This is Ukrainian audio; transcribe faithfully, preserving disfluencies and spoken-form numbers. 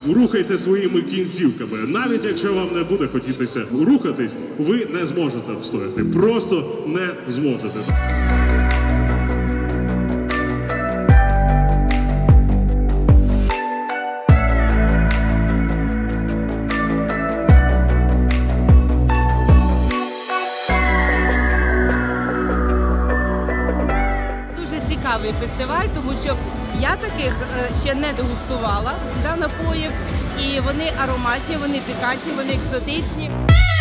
Рухайте своїми кінцівками. Навіть якщо вам не буде хотітися рухатись, ви не зможете встояти. Просто не зможете. Цікавий фестиваль, тому що я таких ще не дегустувала, да, напоїв, і вони ароматні, вони пікантні, вони екзотичні.